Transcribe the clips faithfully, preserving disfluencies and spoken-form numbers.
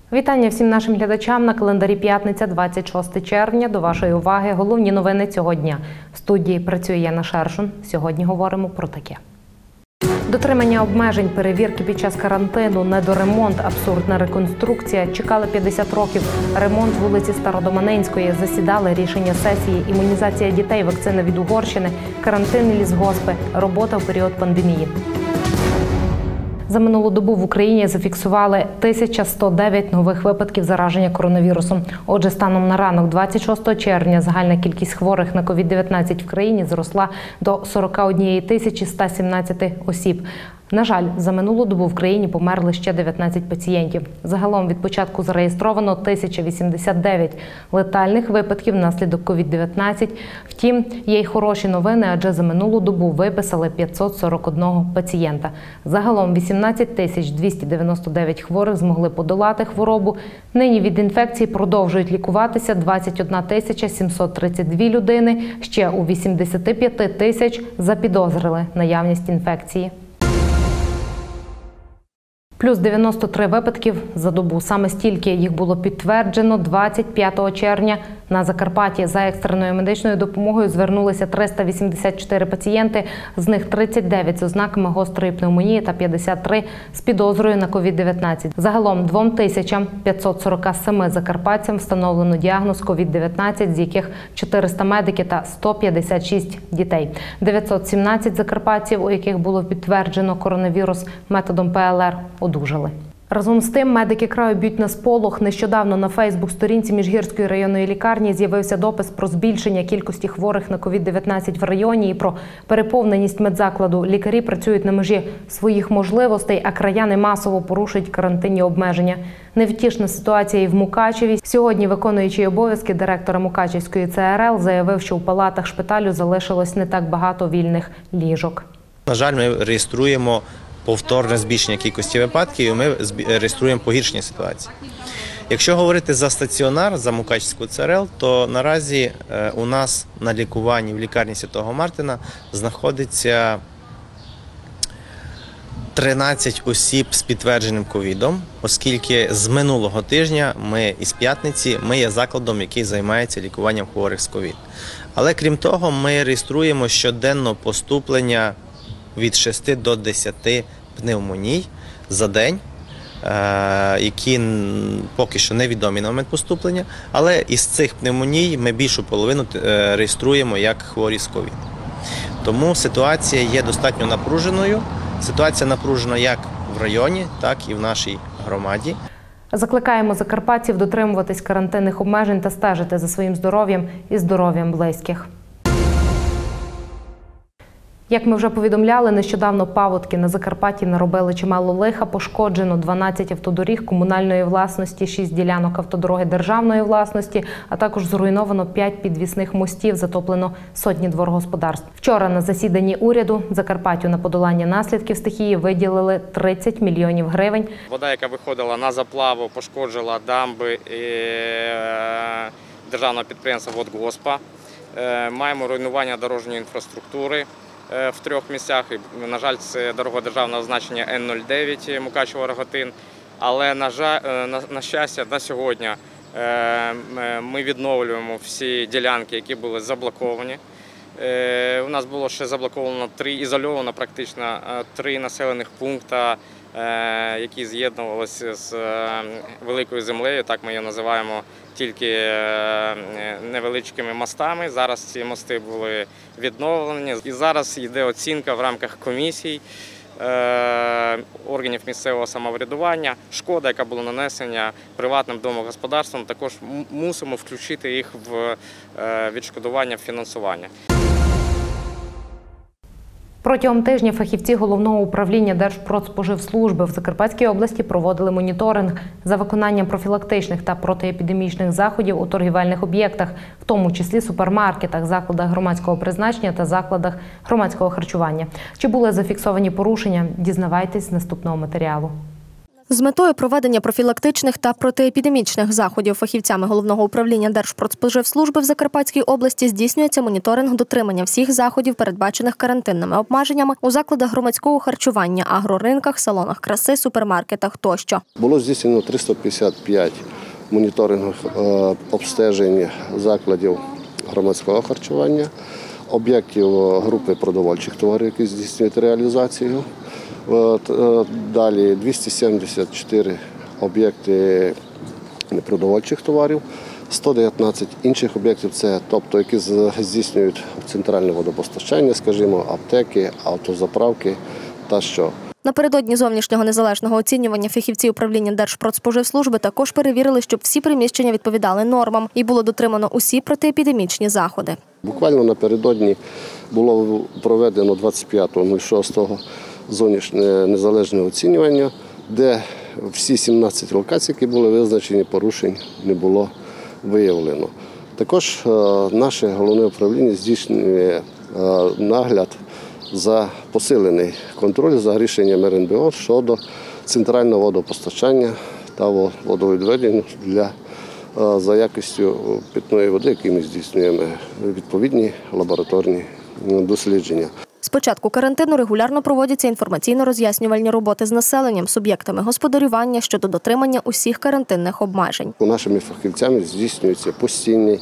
Вітання всім нашим глядачам на календарі п'ятниця, двадцять шосте червня. До вашої уваги головні новини цього дня. В студії працює Яна Шершун. Сьогодні говоримо про таке. Дотримання обмежень, перевірки під час карантину, недоремонт, абсурдна реконструкція. Чекали п'ятдесят років. Ремонт вулиці Стародоманинської. Засідали рішення сесії. Імунізація дітей, вакцина від Угорщини, карантин і лісгоспи. Робота в період пандемії. За минулу добу в Україні зафіксували тисяча сто дев'ять нових випадків зараження коронавірусом. Отже, станом на ранок двадцять шостого червня загальна кількість хворих на ковід дев'ятнадцять в країні зросла до сорок однієї тисячі ста сімнадцяти осіб. На жаль, за минулу добу в країні померли ще дев'ятнадцять пацієнтів. Загалом від початку зареєстровано тисяча вісімдесят дев'ять летальних випадків внаслідок ковід дев'ятнадцять. Втім, є й хороші новини, адже за минулу добу виписали п'ятсот сорок один пацієнта. Загалом вісімнадцять тисяч двісті дев'яносто дев'ять хворих змогли подолати хворобу. Нині від інфекції продовжують лікуватися двадцять одна тисяча сімсот тридцять дві людини. Ще у вісімдесят п'ять тисяч запідозрили наявність інфекції. Плюс дев'яносто три випадків за добу. Саме стільки їх було підтверджено двадцять п'ятого червня. На Закарпатті за екстреною медичною допомогою звернулися триста вісімдесят чотири пацієнти, з них тридцять дев'ять з ознаками гострої пневмонії та п'ятдесят три з підозрою на ковід дев'ятнадцять. Загалом двом тисячам п'ятсот сорок сім закарпатцям встановлено діагноз ковід дев'ятнадцять, з яких чотириста медики та сто п'ятдесят шість дітей. дев'ятсот сімнадцять закарпатців, у яких було підтверджено коронавірус методом пе ел ер, одужали. Разом з тим, медики краю б'ють на сполох. Нещодавно на Фейсбук-сторінці Міжгірської районної лікарні з'явився допис про збільшення кількості хворих на ковід дев'ятнадцять в районі і про переповненість медзакладу. Лікарі працюють на межі своїх можливостей, а краяни масово порушують карантинні обмеження. Невтішна ситуація і в Мукачеві. Сьогодні виконуючий обов'язки директора Мукачевської це ер ел заявив, що у палатах шпиталю залишилось не так багато вільних ліжок. На жаль, ми реєструємо повторне збільшення кількості випадків, і ми реєструємо погіршення ситуації. Якщо говорити за стаціонар, за Мукачевську це ер ел, то наразі у нас на лікуванні в лікарні Святого Мартина знаходиться тринадцять осіб з підтвердженим ковідом, оскільки з минулого тижня ми із п'ятниці ми є закладом, який займається лікуванням хворих з ковід. Але крім того, ми реєструємо щоденно поступлення від шести до десяти пневмоній за день, які поки що невідомі на момент поступлення, але із цих пневмоній ми більшу половину реєструємо як хворі з ковід. Тому ситуація є достатньо напруженою. Ситуація напружена як в районі, так і в нашій громаді. Закликаємо закарпатців дотримуватись карантинних обмежень та стежити за своїм здоров'ям і здоров'ям близьких. Як ми вже повідомляли, нещодавно паводки на Закарпатті наробили чимало лиха, пошкоджено дванадцять автодоріг комунальної власності, шість ділянок автодороги державної власності, а також зруйновано п'ять підвісних мостів, затоплено сотні дворгосподарств. Вчора на засіданні уряду Закарпаттю на подолання наслідків стихії виділили тридцять мільйонів гривень. Вода, яка виходила на заплаву, пошкоджила дамби державного підприємства «Водгоспа». Маємо руйнування дорожньої інфраструктури в трьох місцях. На жаль, це дорога державного значення ен нуль дев'ять Мукачево-Рогатин. Але, на, жаль, на, на щастя, на сьогодні ми відновлюємо всі ділянки, які були заблоковані. У нас було ще заблоковано три, ізольовано практично три населених пункти, які з'єднувалися з великою землею, так ми її називаємо, тільки невеличкими мостами. Зараз ці мости були відновлені. І зараз йде оцінка в рамках комісій органів місцевого самоврядування. Шкода, яка була нанесена приватним домогосподарствам, також мусимо включити їх в відшкодування фінансування. Протягом тижня фахівці Головного управління Держпродспоживслужби в Закарпатській області проводили моніторинг за виконанням профілактичних та протиепідемічних заходів у торгівельних об'єктах, в тому числі супермаркетах, закладах громадського призначення та закладах громадського харчування. Чи були зафіксовані порушення? Дізнавайтесь з наступного матеріалу. З метою проведення профілактичних та протиепідемічних заходів фахівцями Головного управління Держпродспоживслужби в Закарпатській області здійснюється моніторинг дотримання всіх заходів, передбачених карантинними обмеженнями у закладах громадського харчування, агроринках, салонах краси, супермаркетах тощо. Було здійснено триста п'ятдесят п'ять моніторингових обстежень закладів громадського харчування, об'єктів групи продовольчих товарів, які здійснюють реалізацію. Далі двісті сімдесят чотири об'єкти непродовольчих товарів, сто дев'ятнадцять інших об'єктів, це тобто, які здійснюють центральне водопостачання, скажімо, аптеки, автозаправки та що. Напередодні зовнішнього незалежного оцінювання фахівці управління Держпродспоживслужби також перевірили, щоб всі приміщення відповідали нормам і було дотримано усі протиепідемічні заходи. Буквально напередодні було проведено двадцять п'ятого шостого зовнішнє незалежне оцінювання, де всі сімнадцять локацій, які були визначені, порушень не було виявлено. Також наше головне управління здійснює нагляд за посилений контроль за рішенням ер ен бе о щодо центрального водопостачання та водовідведення для за якістю питної води, які ми здійснюємо відповідні лабораторні дослідження. З початку карантину регулярно проводяться інформаційно-роз'яснювальні роботи з населенням, суб'єктами господарювання щодо дотримання усіх карантинних обмежень. Нашими фахівцями здійснюється постійна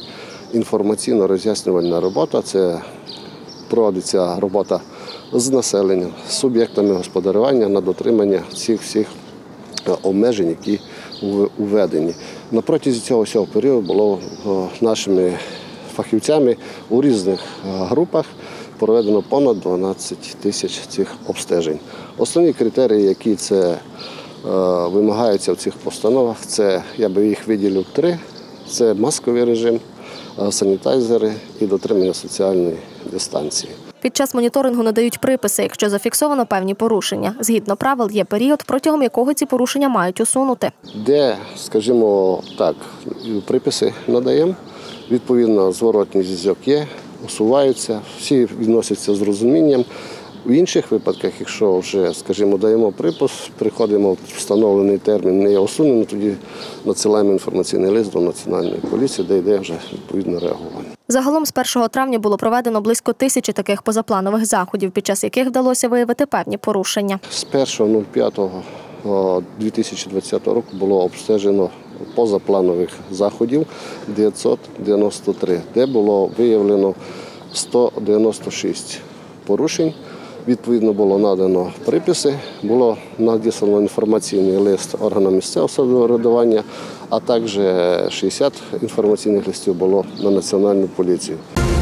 інформаційно-роз'яснювальна робота. Це проводиться робота з населенням, з суб'єктами господарювання на дотримання цих всіх обмежень, які введені. На протязі цього всього періоду було нашими фахівцями у різних групах проведено понад дванадцять тисяч цих обстежень. Основні критерії, які це вимагаються в цих постановах, це, я би їх виділив три, це масковий режим, санітайзери і дотримання соціальної дистанції. Під час моніторингу надають приписи, якщо зафіксовано певні порушення. Згідно правил, є період, протягом якого ці порушення мають усунути. Де, скажімо так, приписи надаємо, відповідно, зворотній зв'язок є, усуваються, всі відносяться з розумінням. В інших випадках, якщо вже, скажімо, даємо припис, приходимо в встановлений термін, не є усунено, тоді надсилаємо інформаційний лист до Національної поліції, де йде вже відповідне реагування. Загалом з першого травня було проведено близько тисячі таких позапланових заходів, під час яких вдалося виявити певні порушення. З першого п'ятого дві тисячі двадцятого року було обстежено позапланових заходів дев'ятсот дев'яносто три, де було виявлено сто дев'яносто шість порушень. Відповідно, було надано приписи, було надіслано інформаційний лист органам місцевого самоврядування, а також шістдесят інформаційних листів було на Національну поліцію.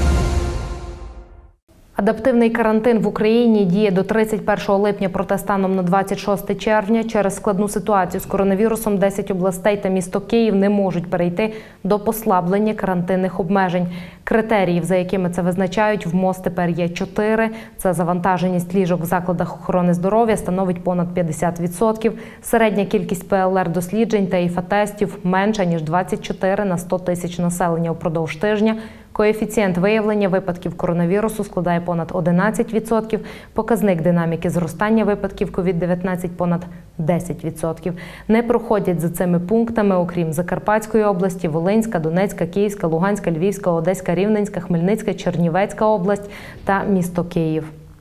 Адаптивний карантин в Україні діє до тридцять першого липня, проте станом на двадцять шосте червня через складну ситуацію з коронавірусом десять областей та місто Київ не можуть перейти до послаблення карантинних обмежень. Критеріїв, за якими це визначають, в МОЗ тепер є чотири. Це завантаженість ліжок в закладах охорони здоров'я становить понад п'ятдесят відсотків, середня кількість пе ел ер-досліджень та ІФА-тестів менша, ніж двадцять чотири на сто тисяч населення упродовж тижня. Коефіцієнт виявлення випадків коронавірусу складає понад одинадцять відсотків, показник динаміки зростання випадків ковід дев'ятнадцять – понад десять відсотків. Не проходять за цими пунктами, окрім Закарпатської області, Волинська, Донецька, Київська, Луганська, Львівська, Одеська, Рівненська, Хмельницька, Чернівецька область та місто Київ.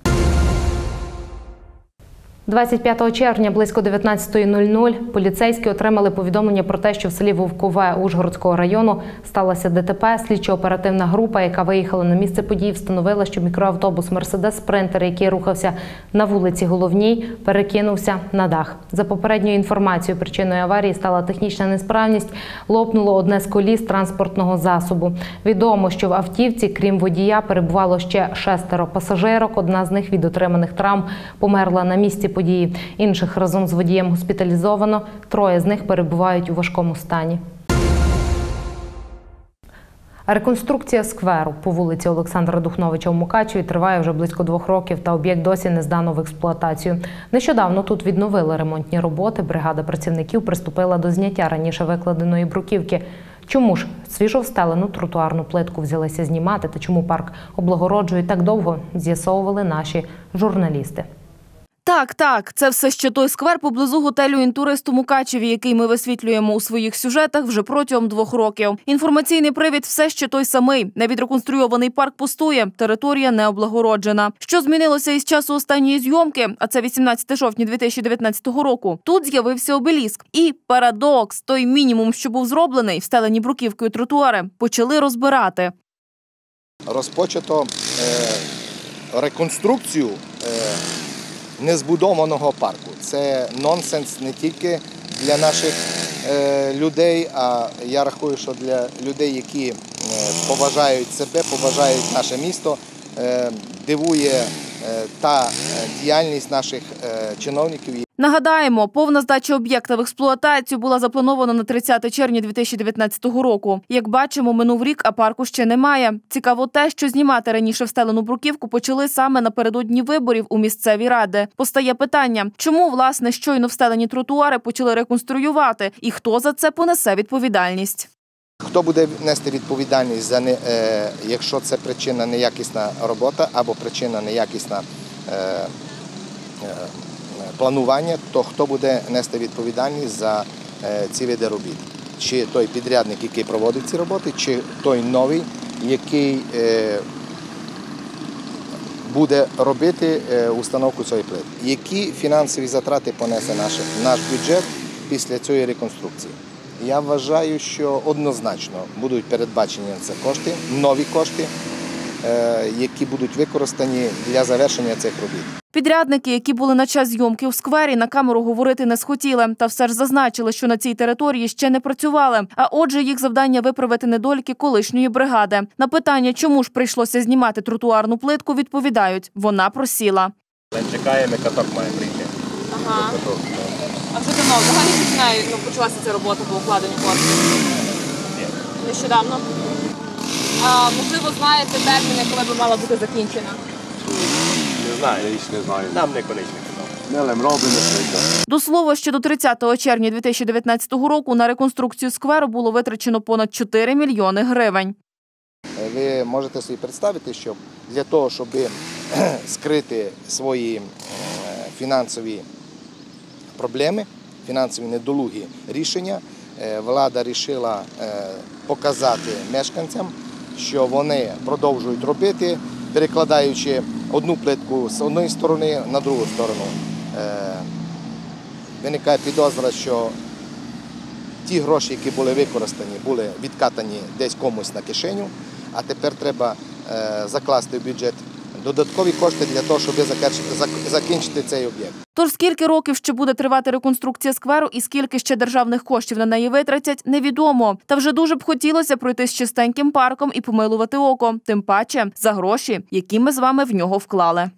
двадцять п'ятого червня близько дев'ятнадцятої нуль нуль поліцейські отримали повідомлення про те, що в селі Вовкове Ужгородського району сталося де те пе. Слідчо-оперативна група, яка виїхала на місце події, встановила, що мікроавтобус «Мерседес Спринтер», який рухався на вулиці Головній, перекинувся на дах. За попередньою інформацією, причиною аварії стала технічна несправність. Лопнуло одне з коліс транспортного засобу. Відомо, що в автівці, крім водія, перебувало ще шестеро пасажирок. Одна з них від отриманих травм померла на місці події. Інших разом з водієм госпіталізовано. Троє з них перебувають у важкому стані. Реконструкція скверу по вулиці Олександра Духновича у Мукачеві триває вже близько двох років, та об'єкт досі не здано в експлуатацію. Нещодавно тут відновили ремонтні роботи. Бригада працівників приступила до зняття раніше викладеної бруківки. Чому ж свіжо встелену тротуарну плитку взялися знімати та чому парк облагороджують так довго, з'ясовували наші журналісти. Так, так, це все ще той сквер поблизу готелю «Інтурист» у Мукачеві, який ми висвітлюємо у своїх сюжетах вже протягом двох років. Інформаційний привід все ще той самий. Невідреконструйований парк пустує, територія не облагороджена. Що змінилося із часу останньої зйомки, а це вісімнадцятого жовтня дві тисячі дев'ятнадцятого року, тут з'явився обеліск. І парадокс, той мінімум, що був зроблений, встелені бруківкою тротуари, почали розбирати. Розпочато е, реконструкцію е, незбудованого парку. Це нонсенс не тільки для наших е, людей, а я рахую, що для людей, які е, поважають себе, поважають наше місто, е, дивує е, та діяльність наших е, чиновників. Нагадаємо, повна здача об'єкта в експлуатацію була запланована на тридцяте червня дві тисячі дев'ятнадцятого року. Як бачимо, минув рік, а парку ще немає. Цікаво те, що знімати раніше встелену бруківку почали саме напередодні виборів у місцеві ради. Постає питання, чому, власне, щойно встелені тротуари почали реконструювати і хто за це понесе відповідальність? Хто буде нести відповідальність, за не, е, якщо це причина неякісна робота або причина неякісна е, е, планування, то хто буде нести відповідальність за е, ці види робіт? Чи той підрядник, який проводить ці роботи, чи той новий, який е, буде робити е, установку цієї плити? Які фінансові затрати понесе наш, наш бюджет після цієї реконструкції? Я вважаю, що однозначно будуть передбачені на це кошти, нові кошти, які будуть використані для завершення цих робіт. Підрядники, які були на час зйомки у сквері, на камеру говорити не схотіли. Та все ж зазначили, що на цій території ще не працювали. А отже, їх завдання – виправити недоліки колишньої бригади. На питання, чому ж прийшлося знімати тротуарну плитку, відповідають – вона просіла. Чекаємо, каток має прийти. Ага. А вже давно взагалі починає, ну, почалася ця робота по укладенню коштів? Нещодавно. А, можливо, знаєте терміни, коли б мала бути закінчена? Не знаю, я не знаю. Нам не конечне казав. До слова, що до тридцятого червня дві тисячі дев'ятнадцятого року на реконструкцію скверу було витрачено понад чотири мільйони гривень. Ви можете собі представити, що для того, щоб скрити свої фінансові проблеми, фінансові недолугі рішення, влада вирішила показати мешканцям, що вони продовжують робити, перекладаючи одну плитку з однієї сторони на другу сторону. Виникає підозра, що ті гроші, які були використані, були відкатані десь комусь на кишеню, а тепер треба закласти в бюджет додаткові кошти для того, щоб закінчити цей об'єкт. Тож скільки років ще буде тривати реконструкція скверу і скільки ще державних коштів на неї витратять, невідомо. Та вже дуже б хотілося пройти з чистеньким парком і помилувати око. Тим паче за гроші, які ми з вами в нього вклали.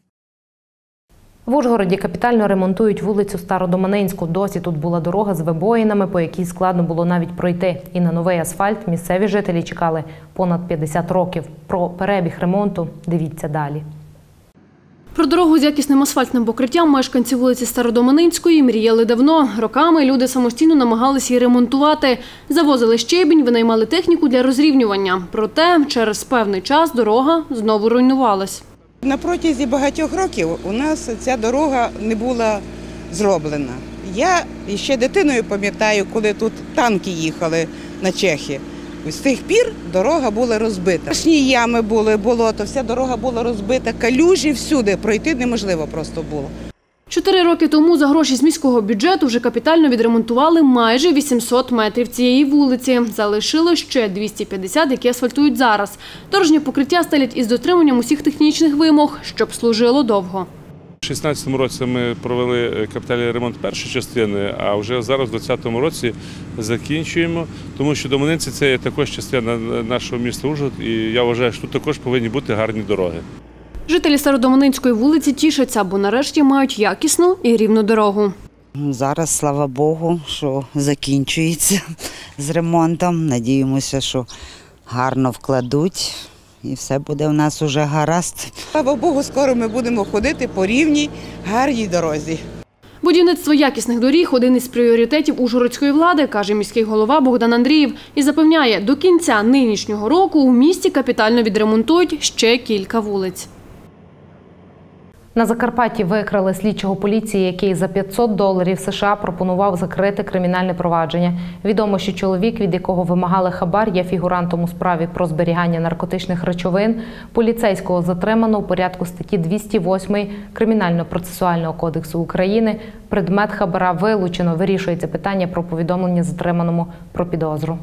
В Ужгороді капітально ремонтують вулицю Стародоманинську. Досі тут була дорога з вибоїнами, по якій складно було навіть пройти. І на новий асфальт місцеві жителі чекали понад п'ятдесят років. Про перебіг ремонту дивіться далі. Про дорогу з якісним асфальтним покриттям мешканці вулиці Стародоманинської мріяли давно. Роками люди самостійно намагалися її ремонтувати. Завозили щебінь, винаймали техніку для розрівнювання. Проте через певний час дорога знову руйнувалась. На протязі багатьох років у нас ця дорога не була зроблена. Я ще дитиною пам'ятаю, коли тут танки їхали на Чехи. З тих пір дорога була розбита. Страшні ями були, болото, вся дорога була розбита, калюжі всюди, пройти неможливо просто було. Чотири роки тому за гроші з міського бюджету вже капітально відремонтували майже вісімсот метрів цієї вулиці. Залишили ще двісті п'ятдесят, які асфальтують зараз. Дорожнє покриття стелять із дотриманням усіх технічних вимог, щоб служило довго. У дві тисячі шістнадцятому році ми провели капітальний ремонт першої частини, а вже зараз у двадцятому році закінчуємо, тому що Доманинці – це є також частина нашого міста Ужгород, і я вважаю, що тут також повинні бути гарні дороги. Жителі Стародоманинської вулиці тішаться, бо нарешті мають якісну і рівну дорогу. Зараз, слава Богу, що закінчується з ремонтом. Надіємося, що гарно вкладуть і все буде у нас уже гаразд. Слава Богу, скоро ми будемо ходити по рівній, гарній дорозі. Будівництво якісних доріг – один із пріоритетів ужгородської влади, каже міський голова Богдан Андрієв. І запевняє, до кінця нинішнього року у місті капітально відремонтують ще кілька вулиць. На Закарпатті викрали слідчого поліції, який за п'ятсот доларів США пропонував закрити кримінальне провадження. Відомо, що чоловік, від якого вимагали хабар, є фігурантом у справі про зберігання наркотичних речовин. Поліцейського затримано у порядку статті двісті восьмої Кримінально-процесуального кодексу України. Предмет хабара вилучено. Вирішується питання про повідомлення затриманому про підозру.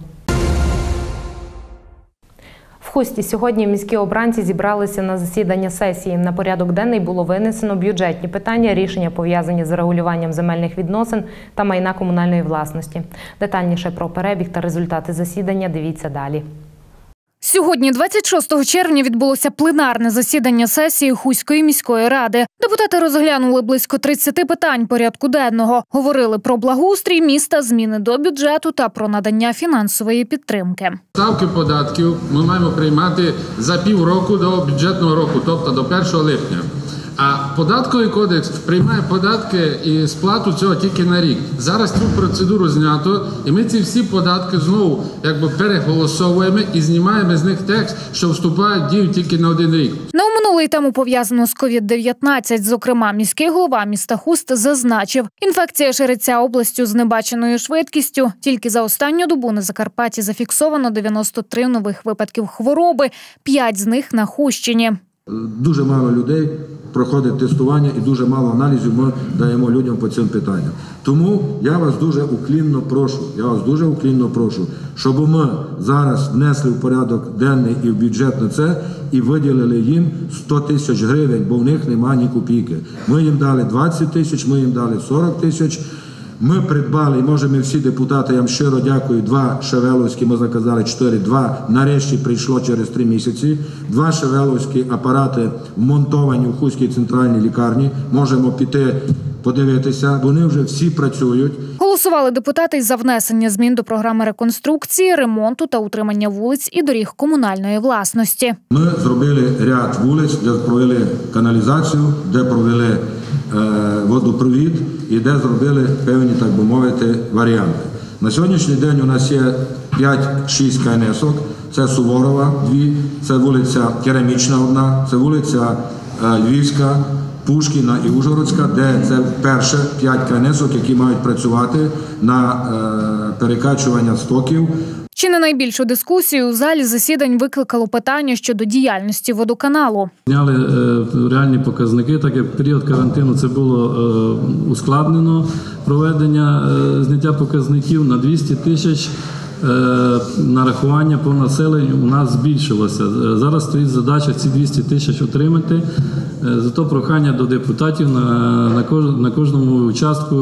В Хусті сьогодні міські обранці зібралися на засідання сесії. На порядок денний було винесено бюджетні питання, рішення пов'язані з регулюванням земельних відносин та майна комунальної власності. Детальніше про перебіг та результати засідання дивіться далі. Сьогодні, двадцять шостого червня, відбулося пленарне засідання сесії Хуської міської ради. Депутати розглянули близько тридцяти питань порядку денного. Говорили про благоустрій міста, зміни до бюджету та про надання фінансової підтримки. Ставки податків ми маємо приймати за півроку до бюджетного року, тобто до першого липня. А податковий кодекс приймає податки і сплату цього тільки на рік. Зараз цю процедуру знято, і ми ці всі податки знову якби переголосовуємо і знімаємо з них текст, що вступає в дію тільки на один рік. Не оминули й тему, пов'язану з ковід дев'ятнадцять. Зокрема, міський голова міста Хуст зазначив, інфекція шириться областю з небаченою швидкістю. Тільки за останню добу на Закарпатті зафіксовано дев'яносто три нових випадків хвороби, п'ять з них на Хустщині. Дуже мало людей проходить тестування і дуже мало аналізів ми даємо людям по цим питанням. Тому я вас дуже уклінно прошу, я вас дуже уклінно прошу, щоб ми зараз внесли в порядок денний і в бюджет на це і виділили їм сто тисяч гривень, бо в них немає ні копійки. Ми їм дали двадцять тисяч, ми їм дали сорок тисяч. Ми придбали, і може ми всі депутати, я вам щиро дякую, два шевеловські, ми заказали чотири, два нарешті прийшло через три місяці. Два шевеловські апарати вмонтовані в Хуській центральній лікарні. Можемо піти подивитися, вони вже всі працюють. Голосували депутати за внесення змін до програми реконструкції, ремонту та утримання вулиць і доріг комунальної власності. Ми зробили ряд вулиць, де провели каналізацію, де провели е, водопровід і де зробили певні, так би мовити, варіанти. На сьогоднішній день у нас є п'ять-шість КНСок, це Суворова, дві, це вулиця Керамічна одна, це вулиця е, Львівська, Пушкіна і Ужгородська, де це перше п'ять КНСок, які мають працювати на е, перекачування стоків. Чи не найбільшу дискусію у залі засідань викликало питання щодо діяльності водоканалу. Зняли е, реальні показники, так як в період карантину це було е, ускладнено проведення е, зняття показників на двісті тисяч. Нарахування по населенню у нас збільшилося. Зараз стоїть задача ці двісті тисяч отримати. Зато прохання до депутатів на, на, кож, на кожному участку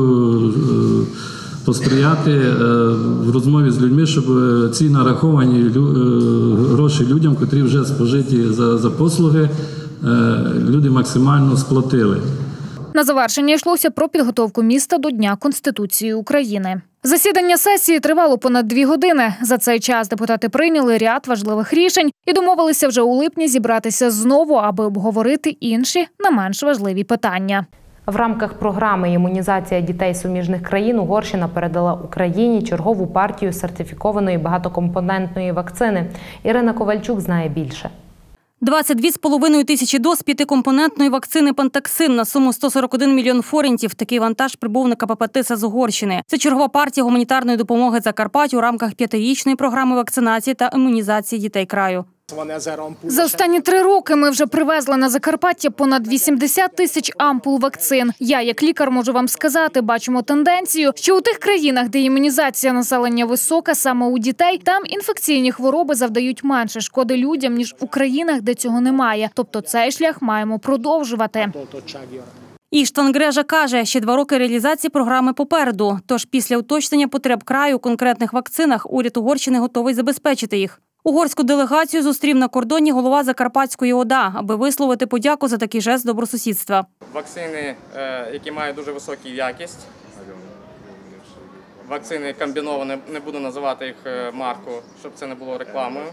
посприяти в розмові з людьми, щоб ці нараховані гроші людям, котрі вже спожиті за, за послуги, люди максимально сплатили. На завершення йшлося про підготовку міста до Дня Конституції України. Засідання сесії тривало понад дві години. За цей час депутати прийняли ряд важливих рішень і домовилися вже у липні зібратися знову, аби обговорити інші, не менш важливі питання. В рамках програми «Імунізація дітей суміжних країн» Угорщина передала Україні чергову партію сертифікованої багатокомпонентної вакцини. Ірина Ковальчук знає більше. двадцять дві з половиною тисячі доз п'ятикомпонентної вакцини «Пантаксин» на суму сто сорок один мільйон форінтів. Такий вантаж прибув на КПП «Тиса» з Угорщини. Це чергова партія гуманітарної допомоги Закарпаттю у рамках п'ятирічної програми вакцинації та імунізації дітей краю. За останні три роки ми вже привезли на Закарпаття понад вісімдесят тисяч ампул вакцин. Я, як лікар, можу вам сказати, бачимо тенденцію, що у тих країнах, де імунізація населення висока, саме у дітей, там інфекційні хвороби завдають менше шкоди людям, ніж у країнах, де цього немає. Тобто цей шлях маємо продовжувати. Іштван Грежа каже, ще два роки реалізації програми попереду. Тож після уточнення потреб краю у конкретних вакцинах уряд Угорщини готовий забезпечити їх. Угорську делегацію зустрів на кордоні голова Закарпатської ОДА, аби висловити подяку за такий жест добросусідства. Вакцини, які мають дуже високу якість. Вакцини комбіновані, не буду називати їх марку, щоб це не було рекламою.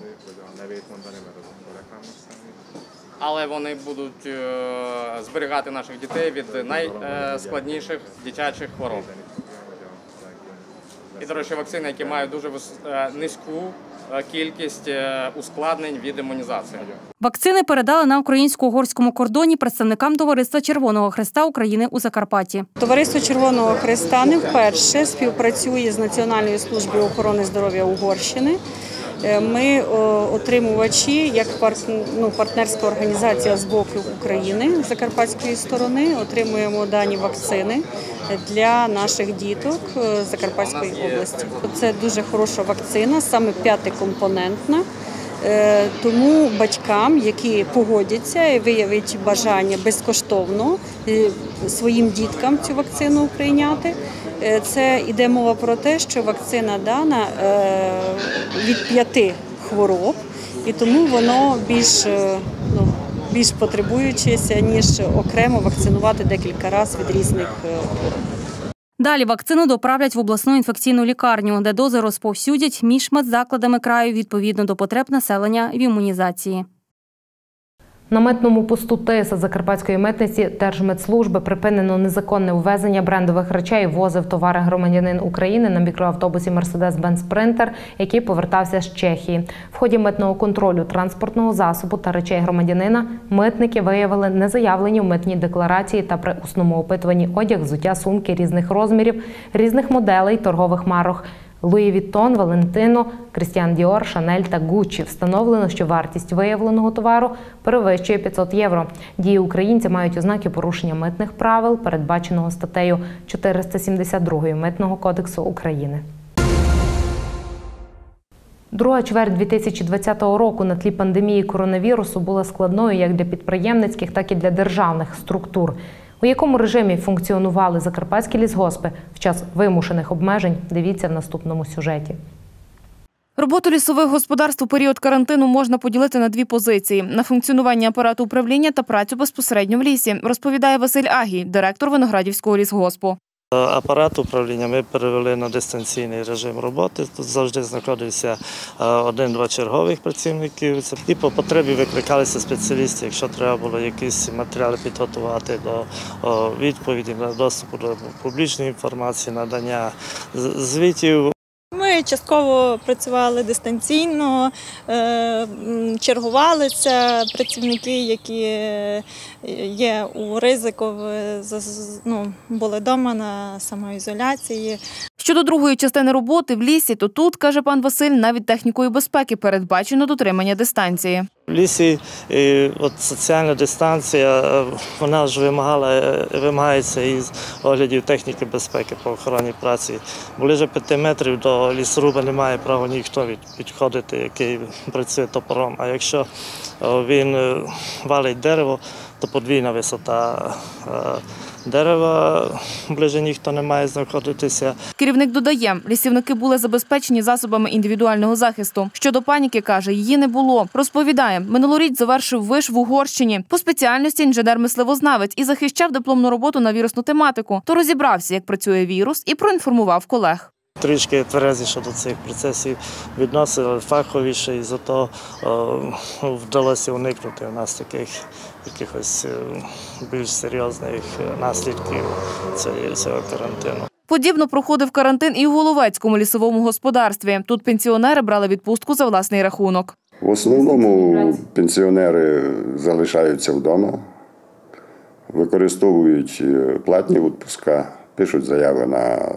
Але вони будуть зберігати наших дітей від найскладніших дитячих хвороб. і, до речі, вакцини, які мають дуже низьку кількість ускладнень від імунізації. Вакцини передали на українсько-угорському кордоні представникам Товариства Червоного Хреста України у Закарпатті. Товариство Червоного Хреста не вперше співпрацює з Національною службою охорони здоров'я Угорщини. Ми отримувачі, як ну, партнерська організація з боку України, з закарпатської сторони, отримуємо дані вакцини для наших діток з Закарпатської області. Це дуже хороша вакцина, саме п'ятикомпонентна. Тому батькам, які погодяться і виявить бажання безкоштовно своїм діткам цю вакцину прийняти, це йде мова про те, що вакцина дана від п'яти хвороб, і тому воно більш, ну, більш потребуючеся, ніж окремо вакцинувати декілька разів від різних хвороб. Далі вакцину доправлять в обласну інфекційну лікарню, де дози розповсюдять між медзакладами краю відповідно до потреб населення в імунізації. На митному посту ТИС Закарпатської митниці Держмитслужби припинено незаконне ввезення брендових речей. Возив товари громадянин України на мікроавтобусі Mercedes-Benz Sprinter, який повертався з Чехії. В ході митного контролю транспортного засобу та речей громадянина митники виявили незаявлені в митній декларації та при усному опитуванні одяг, взуття, сумки різних розмірів, різних моделей, торгових марок Луї Віттон, Валентино, Крістіан Діор, Шанель та Гуччі. Встановлено, що вартість виявленого товару перевищує п'ятсот євро. Дії українця мають ознаки порушення митних правил, передбаченого статтею чотириста сімдесят два Митного кодексу України. Друга чверть дві тисячі двадцятого року на тлі пандемії коронавірусу була складною як для підприємницьких, так і для державних структур. У якому режимі функціонували закарпатські лісгоспи в час вимушених обмежень, дивіться в наступному сюжеті. Роботу лісових господарств у період карантину можна поділити на дві позиції – на функціонування апарату управління та працю безпосередньо в лісі, розповідає Василь Агій, директор Виноградівського лісгоспу. Апарат управління ми перевели на дистанційний режим роботи. Тут завжди знаходився один-два чергових працівників. І по потребі викликалися спеціалісти, якщо треба було якісь матеріали підготувати до відповіді, на доступу до публічної інформації, надання звітів. Ми частково працювали дистанційно, чергували це працівники, які є у ризику, ну, були вдома на самоізоляції. Щодо другої частини роботи в лісі, то тут, каже пан Василь, навіть технікою безпеки передбачено дотримання дистанції. В лісі от, соціальна дистанція, вона ж вимагала, вимагається із оглядів техніки безпеки по охороні праці. Ближе п'яти метрів до лісоруба не має права ніхто підходити, який працює топором. А якщо він валить дерево, то подвійна висота дерева, ближе ніхто не має знаходитися. Керівник додає, лісівники були забезпечені засобами індивідуального захисту. Щодо паніки, каже, її не було. Розповідає, минулоріч завершив виш в Угорщині. По спеціальності інженер-мисливознавець і захищав дипломну роботу на вірусну тематику. То розібрався, як працює вірус, і проінформував колег. Трішки тверезіше до цих процесів відносили, фаховіше, і зато вдалося уникнути у нас таких якихось більш серйозних наслідків цього карантину. Подібно проходив карантин і у Головецькому лісовому господарстві. Тут пенсіонери брали відпустку за власний рахунок. В основному пенсіонери залишаються вдома, використовують платні відпуска, пишуть заяви на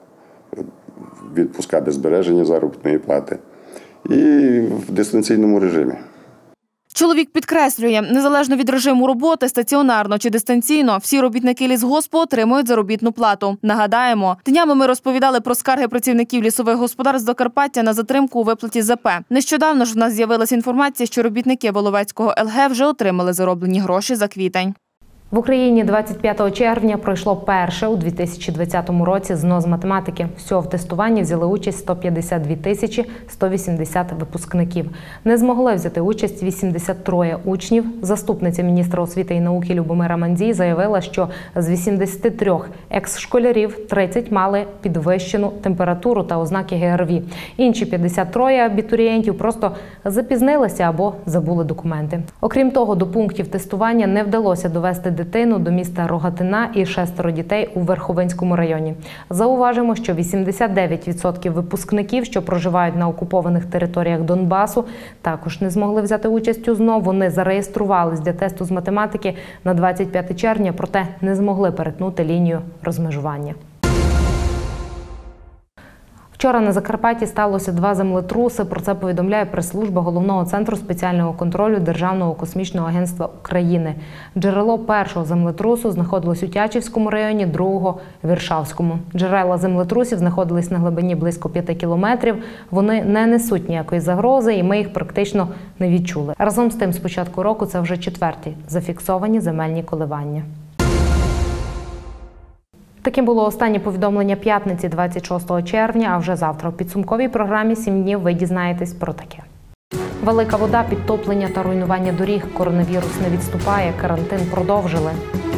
відпуска без збереження заробітної плати і в дистанційному режимі. Чоловік підкреслює, незалежно від режиму роботи, стаціонарно чи дистанційно, всі робітники лісгоспу отримують заробітну плату. Нагадаємо, днями ми розповідали про скарги працівників лісових господарств Закарпаття на затримку у виплаті ЗП. Нещодавно ж в нас з'явилася інформація, що робітники Воловецького ЛГ вже отримали зароблені гроші за квітень. В Україні двадцять п'ятого червня пройшло перше у дві тисячі двадцятому році ЗНО з математики. Всього в тестуванні взяли участь сто п'ятдесят дві тисячі сто вісімдесят випускників. Не змогли взяти участь вісімдесят троє учнів. Заступниця міністра освіти і науки Любомира Мандзій заявила, що з вісімдесяти трьох екс-школярів тридцять мали підвищену температуру та ознаки ГРВІ. Інші п'ятдесят троє абітурієнтів просто запізнилися або забули документи. Окрім того, до пунктів тестування не вдалося довести дитину до міста Рогатина і шестеро дітей у Верховинському районі. Зауважимо, що вісімдесят дев'ять відсотків випускників, що проживають на окупованих територіях Донбасу, також не змогли взяти участь у ЗНО. Вони зареєструвались для тесту з математики на двадцять п'яте червня, проте не змогли перетнути лінію розмежування. Вчора на Закарпатті сталося два землетруси. Про це повідомляє прес-служба Головного центру спеціального контролю Державного космічного агентства України. Джерело першого землетрусу знаходилось у Тячівському районі, другого – в Іршавському. Джерела землетрусів знаходились на глибині близько п'яти кілометрів. Вони не несуть ніякої загрози, і ми їх практично не відчули. Разом з тим, з початку року це вже четверті зафіксовані земельні коливання. Таким було останнє повідомлення п'ятниці двадцять шостого червня, а вже завтра у підсумковій програмі «Сім днів» ви дізнаєтесь про таке. Велика вода, підтоплення та руйнування доріг. Коронавірус не відступає, карантин продовжили.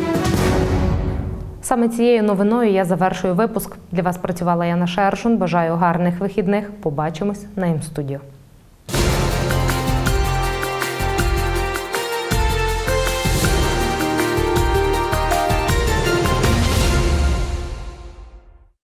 Саме цією новиною я завершую випуск. Для вас працювала Яна Шершун. Бажаю гарних вихідних. Побачимось на М-студіо.